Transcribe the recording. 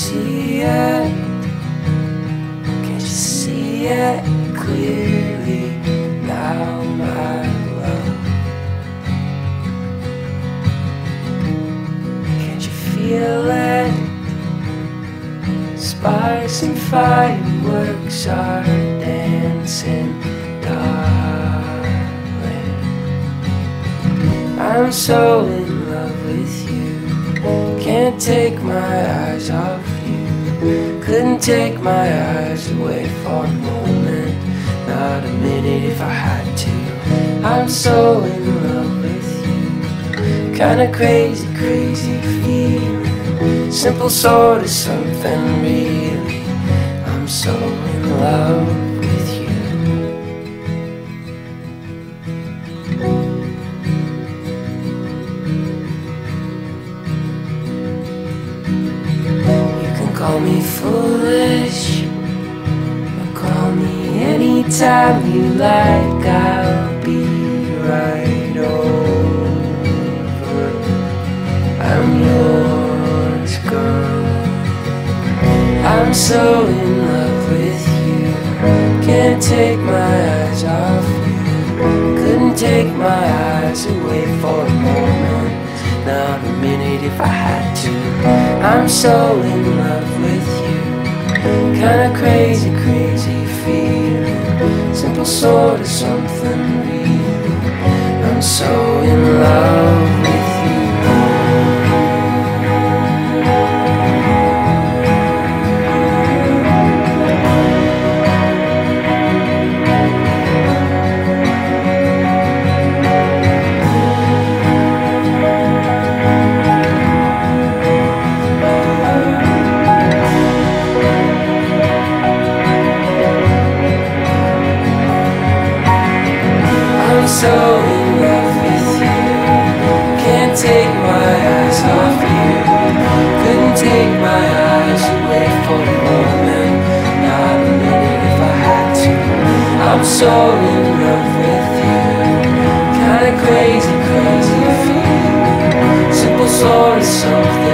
see it? Can't you see it clearly now, my love? Can't you feel it? Sparks and fireworks are dancing, darling. I'm so in love with you. Can't take my eyes off you. Couldn't take my eyes away for a moment, not a minute if I had to. I'm so in love with you. Kinda crazy, crazy feeling. Simple sort of something really. I'm so in love with you. You can call me foolish, or call me anytime you like. I'll be right over. I'm yours, girl. I'm so in love with you. Can't take my eyes off you. Couldn't take my eyes away for a moment, not a minute if I had to. I'm so in love with you. Kinda crazy, crazy feeling. Simple sort of something real. I'm so in love with you. So in love with you. Can't take my eyes off you. Couldn't take my eyes away for a moment, not a minute if I had to. I'm so in love with you. Kinda crazy, crazy feeling. Simple sort of something